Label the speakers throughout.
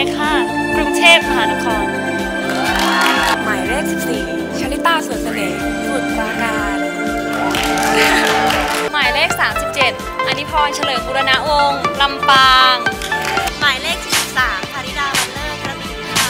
Speaker 1: ขค่ะกรุงเทพมหานคร
Speaker 2: หมายเลข14ชลิตาสวนเสน่ห์สมุทรปราการ
Speaker 1: หมายเลข37อนิพรเฉลิมบุรณวงศ์ลำปาง
Speaker 3: หมายเลข43ธาริดาวันเลิศกระบี่ค่ะ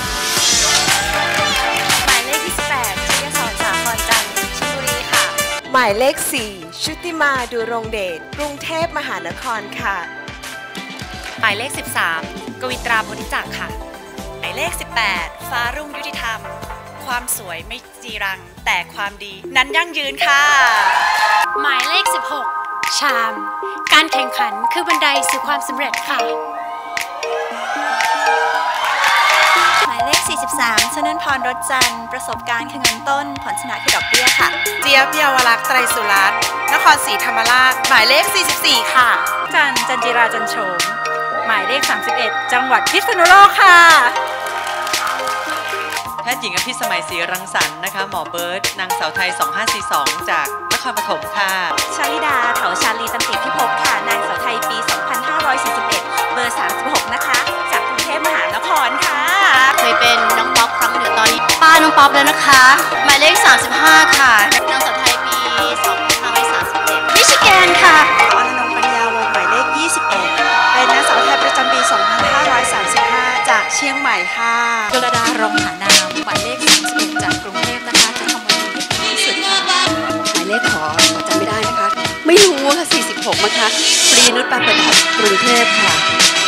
Speaker 1: หมายเลข28ชยศรสาครจันทร์ชลบุรีค่ะ
Speaker 2: หมายเลข4ชุติมาดูรงเดชกรุงเทพมหานครค่ะ
Speaker 1: หมายเลข13กวิตราโพธิจักรค่ะ
Speaker 3: หมายเลข18ฟ้ารุ่งยุติธรรมความสวยไม่จีรังแต่ความดีนั้นยั่งยืนค่ะ
Speaker 4: หมายเลข16ชามการแข่งขันคือบันไดสู่ความสำเร็จค่ะ
Speaker 3: หมายเลข43ชนันพรรถจันทร์ประสบการณ์คือเงินต้นผ่อนชนะคือดอกเบี้ยค่ะ
Speaker 2: เจี๊ยบเยาวลักษณ์ไตรสุรัตน์นครศรีธรรมราชหมายเลข44ค่ะ
Speaker 1: จันจิราจันโฉมหมายเลข31จังหวัดพิษณุโลกค่ะ
Speaker 5: แพทย์หญิงอภิสมัยศรีรังสรรค์นะคะหมอเบิร์ตนางสาวไทย2542จากนครปฐมค่ะ
Speaker 3: ชลิดาเถาชาลีตันติพิภพค่ะนางสาวไทยปี2541เบอร์36นะคะจากกรุงเทพมหานครค่ะ
Speaker 4: เคยเป็นน้องป๊อปครั้งหนึ่งตอนนี้ป้าน้องป๊อปแล้วนะคะหมายเลข35ค่ะนางสาวไทยปี2537มิชิแกนค่ะ
Speaker 3: อรนงปัญญาวงศ์หมายเลข21เป็นนางสาวไทยประจำปี2535จากเชียงใหม่ค่ะ
Speaker 6: ยลดารองหานามหมายเลข31จากกรุงเทพนะคะจะทำวันนี้ที่สุดค่ะหมายเลขขอจำไม่ได้นะคะไม่รู้ค่ะ46มั้งคะปรีนุชปาประดับกรุงเทพค่ะ